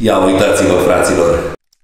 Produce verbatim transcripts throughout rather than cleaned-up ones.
Ia uitați-vă, fraților!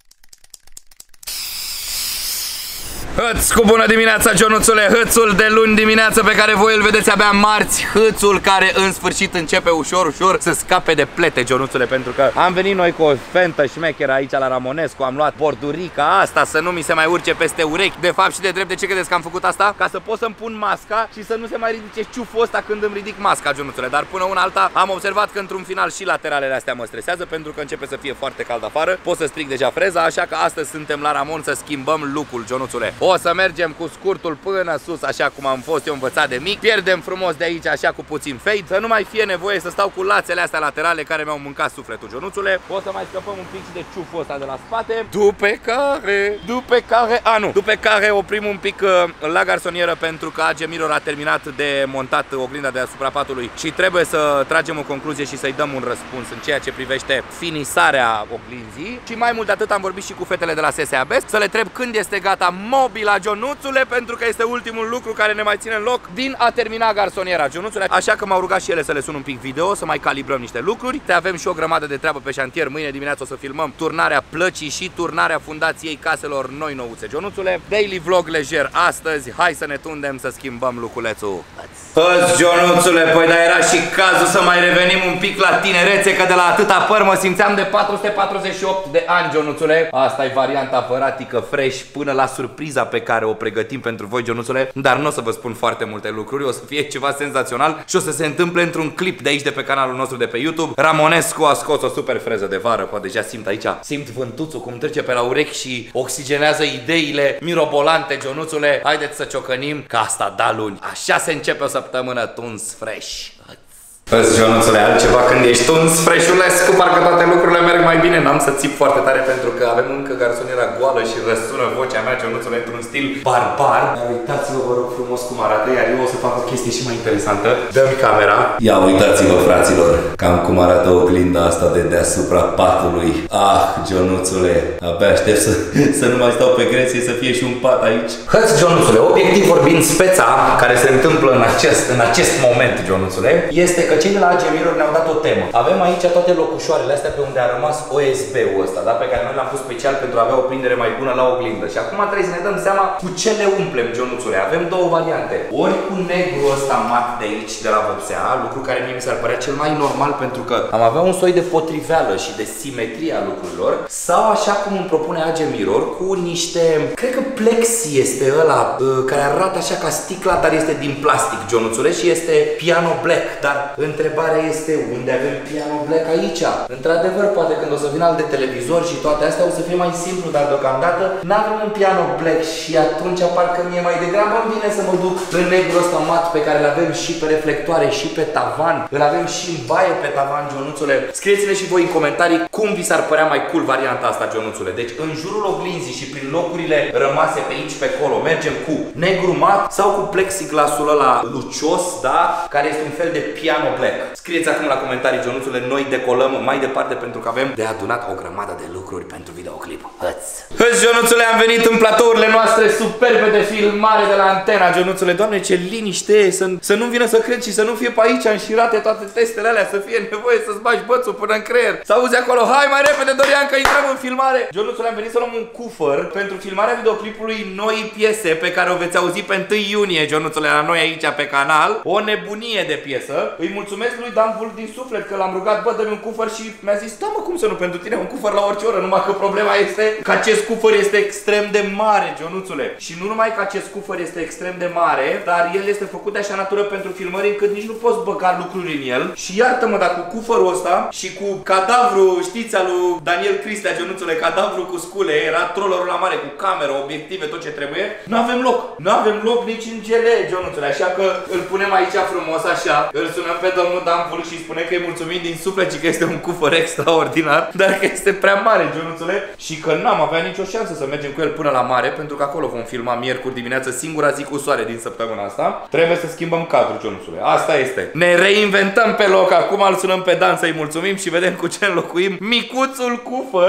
Hâț cu bună dimineața, Ionuțule, hâțul de luni dimineață pe care voi îl vedeți abia marți. Hâțul care în sfârșit începe ușor, ușor să scape de plete, Ionuțule, pentru că am venit noi cu o fentă șmecheră aici la Ramonescu. Am luat bordurica asta să nu mi se mai urce peste urechi. De fapt și de drept, de ce credeți că am făcut asta? Ca să pot să-mi pun masca și să nu se mai ridice ciuful ăsta când îmi ridic masca, Ionuțule. Dar până una alta am observat că într-un final și lateralele astea mă stresează, pentru că începe să fie foarte cald afară. Pot să stric deja freza, așa că astăzi suntem la Ramon să schimbăm look-ul, Ionuțule. O să mergem cu scurtul până sus, așa cum am fost eu învățat de mic. Pierdem frumos de aici, așa cu puțin fade, să nu mai fie nevoie să stau cu lațele astea laterale care mi-au mâncat sufletul, Ionuțule. O să mai scăpăm un pic și de ciuful ăsta de la spate. După care, după care, a nu, după care oprim un pic uh, la garsonieră, pentru că A G Mirror a terminat de montat oglinda deasupra patului și trebuie să tragem o concluzie și să-i dăm un răspuns în ceea ce privește finisarea oglinzii. Și mai mult de atât am vorbit și cu fetele de la S S A B să le întreb când este gata mobila, Ionuțule, pentru că este ultimul lucru care ne mai ține în loc din a termina garsoniera, Ionuțule. Așa că m-au rugat și ele să le sun un pic video, să mai calibrăm niște lucruri. Te avem și o grămadă de treabă pe șantier. Mâine dimineață o să filmăm turnarea plăcii și turnarea fundației caselor noi nouțe, Ionuțule. Daily vlog lejer astăzi. Hai să ne tundem să schimbăm luculețul. Hăți, Ionuțule, păi da, era și cazul să mai revenim un pic la tinerețe, că de la atâta păr mă simțeam de patru sute patruzeci și opt de ani, Ionuțule. Asta e varianta văratică fresh până la surpriza pe care o pregătim pentru voi, Ionuțule. Dar nu o să vă spun foarte multe lucruri, o să fie ceva senzațional și o să se întâmple într-un clip de aici, de pe canalul nostru de pe YouTube. Ramonescu a scos o super freză de vară, poate deja simt aici, simt vântuțul cum trece pe la urechi și oxigenează ideile mirobolante, Ionuțule. Haideți să ciocănim, că asta da luni. Așa se începe o săptămână tuns fresh. Păi, Ionuțule, altceva când ești tuns freșulescu, parcă toate lucrurile merg mai bine. N-am să țip foarte tare pentru că avem încă garsoniera goală și răsună vocea mea, Ionuțule, într-un stil barbar. Dar uitați-vă, vă rog frumos, cum arată, iar eu o să fac o chestie și mai interesantă. Dă-mi camera. Ia uitați-vă, fraților, cam cum arată oglinda asta de deasupra patului. Ah, Ionuțule, abia aștept să, să nu mai stau pe greție, să fie și un pat aici. Hăți, Ionuțule, obiectiv vorbind, speța care se întâmplă în acest, în acest moment, Ionuțule, este că cei de la A G Mirror ne-au dat o temă. Avem aici toate locușoarele astea pe unde a rămas O S B-ul ăsta, da? Pe care noi l-am pus special pentru a avea o prindere mai bună la oglindă. Și acum trebuie să ne dăm seama cu ce le umplem, Ionuțule. Avem două variante. Ori cu negru ăsta mat de aici, de la vopsea, lucru care mie mi s-ar părea cel mai normal, pentru că am avea un soi de potriveală și de simetrie a lucrurilor, sau așa cum îmi propune A G Mirror, cu niște, cred că plexi este ăla, care arată așa ca sticla, dar este din plastic, Ionuțule, și este piano black, dar întrebarea este, unde avem piano black aici? Într-adevăr, poate când o să vină al de televizor și toate astea o să fie mai simplu, dar deocamdată n-avem un piano black și atunci parcă mie mai degrabă îmi vine să mă duc în negru ăsta mat pe care îl avem și pe reflectoare și pe tavan, îl avem și în baie pe tavan, Ionuțule. Scrieți-ne și voi în comentarii cum vi s-ar părea mai cool varianta asta, Ionuțule. Deci în jurul oglinzii și prin locurile rămase pe aici, pe acolo, mergem cu negru mat sau cu plexiglasul ăla lucios, da? Care este un fel de piano black. Scrieți acum la comentarii, Ionuțule, noi decolăm mai departe pentru că avem de adunat o grămadă de lucruri pentru videoclip. Hăți! Hăți, Ionuțule, am venit în platourile noastre superbe de filmare de la Antena, Ionuțule. Doamne, ce liniște e, să, să nu vină să cred și să nu fie pe aici înșirate toate testele alea, să fie nevoie să-ți bagi bățul până în creier. Să auzi acolo, hai mai repede, Dorian, că intrăm în filmare. Ionuțule, am venit să luăm un cufăr pentru filmarea videoclipului noi piese pe care o veți auzi pe întâi iunie, Ionuțule, la noi aici pe canal. O nebunie de piesă. Îi mulțumesc lui Dan Vulc din suflet că l-am rugat, bă, dă-mi un cufăr și mi-a zis, da mă, cum să nu, pentru tine un cufăr la orice oră, numai că problema este că acest cufăr este extrem de mare, Ionuțule. Și nu numai că acest cufăr este extrem de mare, dar el este făcut de așa natură pentru filmări încât nici nu poți băga lucruri în el. Și iartă-mă, dar cu cufărul ăsta și cu cadavru, știți, al lui Daniel Cristea, Ionuțule, cadavru cu scule, era trollerul la mare cu cameră, obiective, tot ce trebuie, nu avem loc. Nu avem loc nici în gele, Ionuțule, așa că îl punem aici frumos așa, îl sunăm pe domnul Dan Vulc și spune că îi mulțumim din suflet și că este un cufăr extraordinar, dar că este prea mare, Ionuțule, și că n-am avea nicio șansă să mergem cu el până la mare, pentru că acolo vom filma miercuri dimineață, singura zi cu soare din săptămâna asta. Trebuie să schimbăm cadrul, Ionuțule. Asta este. Ne reinventăm pe loc, acum îl sunăm pe Dan să-i mulțumim și vedem cu ce înlocuim micuțul cufăr.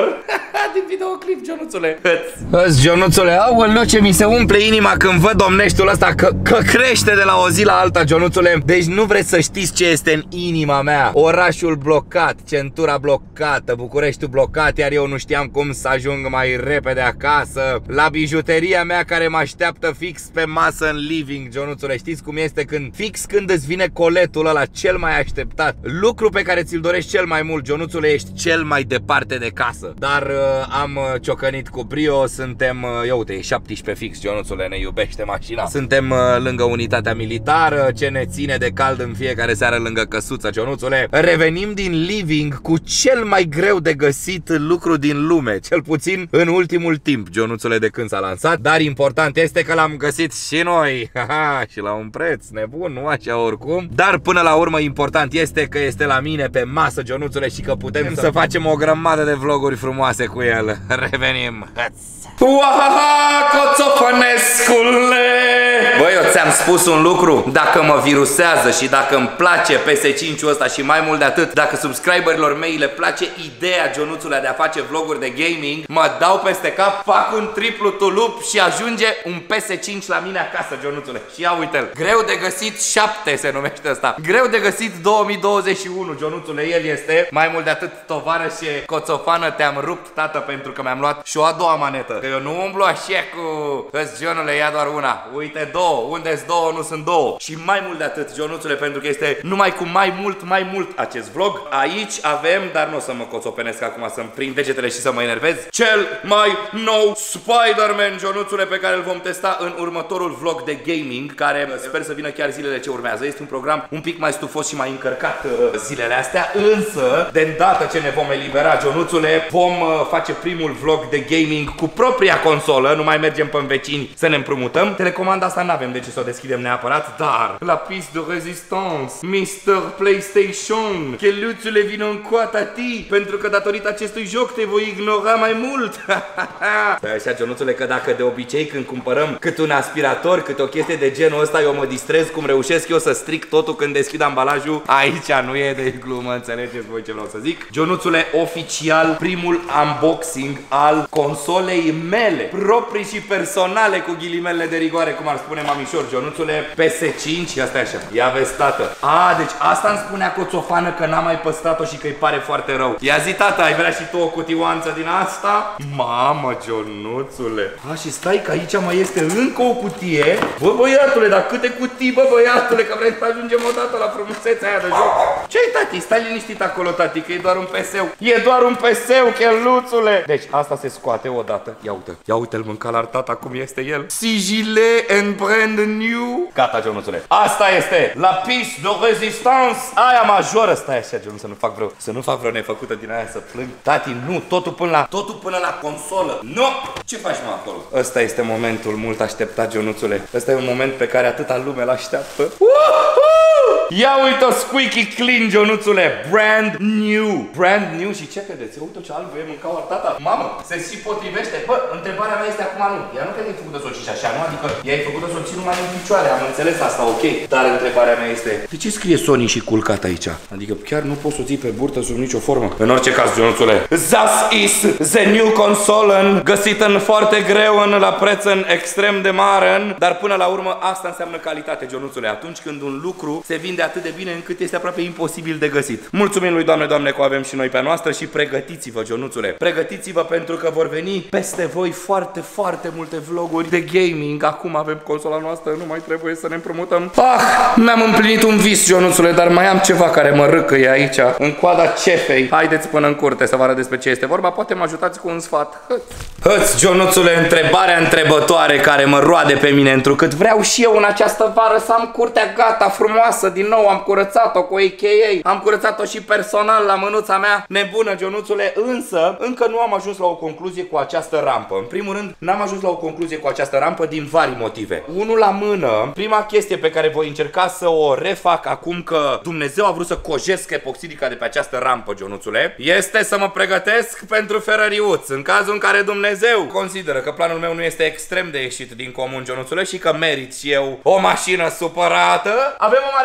Din videoclip, Jonuțule. Hăț, Jonuțule, aoleu, ce mi se umple inima când văd domneștiul ăsta că, că crește de la o zi la alta, Jonuțule. Deci nu vreți să știți ce este în inima mea. Orașul blocat, centura blocată, Bucureștiul blocat, iar eu nu știam cum să ajung mai repede acasă. La bijuteria mea care mă așteaptă fix pe masă în living, Jonuțule. Știți cum este când fix când îți vine coletul ăla cel mai așteptat, lucru pe care ți-l dorești cel mai mult, Jonuțule, ești cel mai departe de casă. Dar uh, am ciocănit cu brio, suntem, uh, eu uite, e șaptesprezece fix, Jonuțule, ne iubește mașina. Suntem uh, lângă unitatea militară, ce ne ține de cald în fiecare seară lângă căsuță, Jonuțule. Revenim din living cu cel mai greu de găsit lucru din lume, cel puțin în ultimul timp, Jonuțule, de când s-a lansat. Dar important este că l-am găsit și noi. Haha, și la un preț nebun, nu așa oricum. Dar până la urmă important este că este la mine pe masă, Jonuțule, și că putem să facem o grămadă de vloguri frumoase cu el. Revenim. Uahaha, Coțofanescule! Băi, eu ți-am spus un lucru. Dacă mă virusează și dacă îmi place P S cinci-ul ăsta și mai mult de atât, dacă subscriberilor mei le place ideea, Jonuțule, de a face vloguri de gaming, mă dau peste cap, fac un triplu tulup și ajunge un P S cinci la mine acasă, Jonuțule. Și ia uite-l. Greu de găsit șapte se numește ăsta. Greu de găsit două mii douăzeci și unu, Jonuțule, el este. Mai mult de atât, tovarășe Coțofană, te-am rupt, tată, pentru că mi-am luat și o a doua manetă. Că eu nu umblu așa cu... Hăți, Johnule, ia doar una. Uite, două. Unde-s două, nu sunt două. Și mai mult de atât, Jonuțule, pentru că este numai cu mai mult, mai mult acest vlog. Aici avem, dar nu o să mă coțopenesc acum, să-mi prind degetele și să mă enervez, cel mai nou Spider-Man, Jonuțule, pe care îl vom testa în următorul vlog de gaming, care sper să vină chiar zilele ce urmează. Este un program un pic mai stufos și mai încărcat uh, zilele astea, însă, de îndată ce ne vom elibera, Jonuțule, vom uh, face primul vlog de gaming cu propria consolă, nu mai mergem pe vecini să ne împrumutăm. Telecomanda asta n-avem de ce să o deschidem neapărat, dar la piste de rezistance, mister PlayStation, cheluțule, vină în coata ti, pentru că datorită acestui joc te voi ignora mai mult. Stai așa, Jonuțule, că dacă de obicei când cumpărăm cât un aspirator, cât o chestie de genul ăsta, eu mă distrez cum reușesc eu să stric totul când deschid ambalajul, aici nu e de glumă, înțelegeți voi ce vreau să zic. Jonuțule, oficial primul unboxing al consolei mele, proprii și personale, cu ghilimele de rigoare, cum ar spune mamișor, Jonuțule, P S cinci, asta e așa. Ia vezi, tată. A, deci asta îmi spunea Coțofană că n-am mai păstrat-o și că îi pare foarte rău. Ia zi, tată, ai vrea și tu o cutioanță din asta? Mamă, Jonuțule. A, și stai că aici mai este încă o cutie. Bă, băiatule, dar câte cutii, bă, băiatule, că vrei să ajungem odată la frumusețea aia de joc. Ce-i, tati? Stai liniștit acolo, tati, că e doar un P S-ul. E doar un P S-ul, cheluțule. Deci, asta se scoate odată. Ia uite, ia uite-l mânca la tata cum este el. Sigile and brand new. Gata, Jonuțule. Asta este la piste de rezistance, aia majoră. Stai așa, Jonuțule, să nu fac vreo, să nu fac vreo nefăcută din aia să plâng. Tati, nu, totul până la, totul până la consolă. Nu! Ce faci, mă, acolo? Ăsta este momentul mult așteptat, Jonuțule. Ăsta e un moment pe care atâta lume l-așteaptă. Ia uite-o, squeaky clean, Jonuțule. Brand new. Brand new. Și ce credeți? Uite ce albă e, mâncau tata. Mamă, se și potrivește. Bă, întrebarea mea este acum nu. Ea nu cred că e făcută să o ciși așa, nu? Adică ea e făcută să o ții numai în picioare. Am înțeles asta, ok. Dar întrebarea mea este, de ce scrie Sony și culcat aici? Adică chiar nu poți să o ții pe burtă sub nicio formă. În orice caz, Jonuțule, this is the new console, găsit în foarte greu, în la preț în extrem de mare, dar până la urmă asta înseamnă calitate, Jonuțule. Atunci când un lucru se vinde atât de bine încât este aproape imposibil de găsit. Mulțumim lui Doamne, Doamne, că o avem și noi pe noastră și pregătiți-vă, Jonuțule. Pregătiți-vă pentru că vor veni peste voi foarte, foarte multe vloguri de gaming. Acum avem consola noastră, nu mai trebuie să ne împrumutăm. Ah, mi-am împlinit un vis, Jonuțule, dar mai am ceva care mă râcăie aici, în coada cefei. Haideți până în curte să vă arăt despre ce este vorba, poate mă ajutați cu un sfat. Hăt. Hăți, Jonuțule, întrebarea întrebătoare care mă roade pe mine, întrucât vreau și eu în această vară să am curtea gata, frumoasă, din nou am curățat-o cu A K A, am curățat-o și personal la mânuța mea nebună, Jonuțule, însă încă nu am ajuns la o concluzie cu această rampă. În primul rând, n-am ajuns la o concluzie cu această rampă din vari motive. Unul la mână, prima chestie pe care voi încerca să o refac acum că Dumnezeu a vrut să cojesc epoxidica de pe această rampă, Jonuțule, este să mă pregătesc pentru ferăriuț. În cazul în care Dumnezeu consideră că planul meu nu este extrem de ieșit din comun, Jonuțule, și că merit și eu o mașină supărată, avem o mare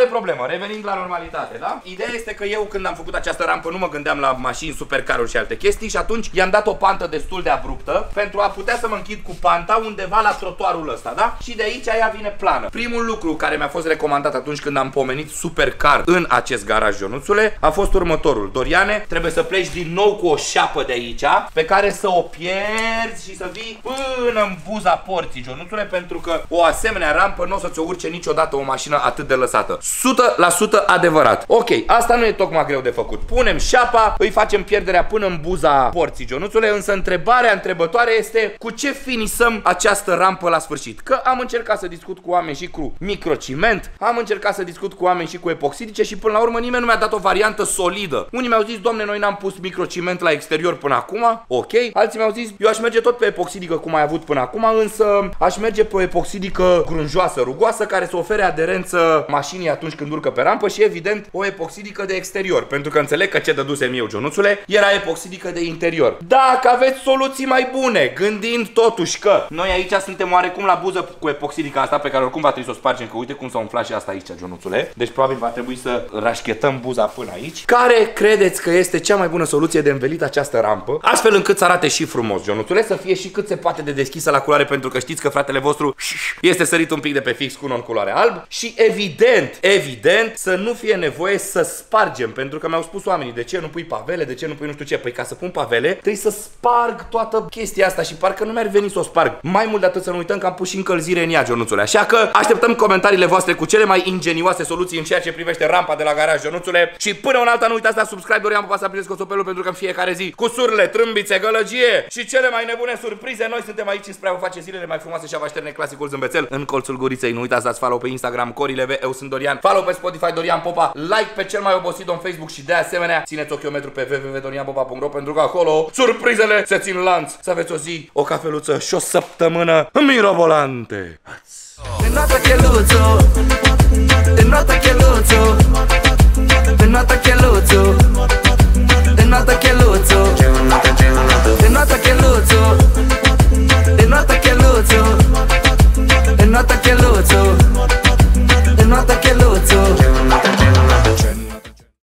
e problemă, revenind la normalitate, da? Ideea este că eu când am făcut această rampă nu mă gândeam la mașini, supercaruri și alte chestii și atunci i-am dat o pantă destul de abruptă pentru a putea să mă închid cu panta undeva la trotuarul ăsta, da? Și de aici ea vine plană. Primul lucru care mi-a fost recomandat atunci când am pomenit supercar în acest garaj, Ionuțule, a fost următorul. Doriane, trebuie să pleci din nou cu o șapă de aici, pe care să o pierzi și să vii până în buza porții, Ionuțule, pentru că o asemenea rampă nu o să-ți o urce niciodată o mașină atât de lăsată. o sută la sută adevărat. Ok, asta nu e tocmai greu de făcut. Punem șapa, îi facem pierderea până în buza porții, Ionuțule, însă întrebarea întrebătoare este cu ce finisăm această rampă la sfârșit. Că am încercat să discut cu oameni și cu microciment, am încercat să discut cu oameni și cu epoxidice și până la urmă nimeni nu mi-a dat o variantă solidă. Unii mi-au zis, doamne, noi n-am pus microciment la exterior până acum, ok. Alții mi-au zis, eu aș merge tot pe epoxidică cum ai avut până acum, însă aș merge pe o epoxidică grunjoasă, rugoasă, care să ofere aderență mașinii atunci când urcă pe rampă și evident o epoxidică de exterior, pentru că înțeleg că ce dădusem eu, Ionuțule, era epoxidică de interior. Dacă aveți soluții mai bune, gândind totuși că noi aici suntem oarecum la buză cu epoxidica asta, pe care oricum va trebui să o spargem, că uite cum s-a umflat și asta aici, Ionuțule. Deci probabil va trebui să rașchetăm buza până aici. Care credeți că este cea mai bună soluție de învelit această rampă, astfel încât să arate și frumos, Ionuțule, să fie și cât se poate de deschisă la culoare, pentru că știți că fratele vostru este sărit un pic de pe fix cu non culoare alb și evident, evident să nu fie nevoie să spargem, pentru că mi-au spus oamenii, de ce nu pui pavele, de ce nu pui nu știu ce. Păi ca să pun pavele trebuie să sparg toată chestia asta și parcă nu mi-ar veni să o sparg. Mai mult de atât să nu uităm că am pus și încălzire în ea, Ionuțule. Așa că așteptăm comentariile voastre cu cele mai ingenioase soluții în ceea ce privește rampa de la garaj, Ionuțule. Și până una alta nu uitați la subscribe, Dorian Popa, să aprindeți cosopelul, pentru că în fiecare zi cu surle, trâmbițe, gălăgie și cele mai nebune surprize, noi suntem aici spre a vă face zilele mai frumoase și a vă așterne clasicul zâmbețel în colțul guriței. Nu uitați să dați follow pe Instagram Corileve, eu sunt Dorian, follow pe Spotify Dorian Popa, like pe cel mai obosit on Facebook și de asemenea țineți ochiometru pe w w w punct dorian popa punct ro, pentru că acolo surprizele se țin lanț. Să aveți o zi, o cafeluță și o săptămână mirobolante. Înnoată cheluțu, înnoată cheluțu, înnoată cheluțu, înnoată cheluțu, înnoată cheluțu, înnoată cheluțu, înnoată cheluțu.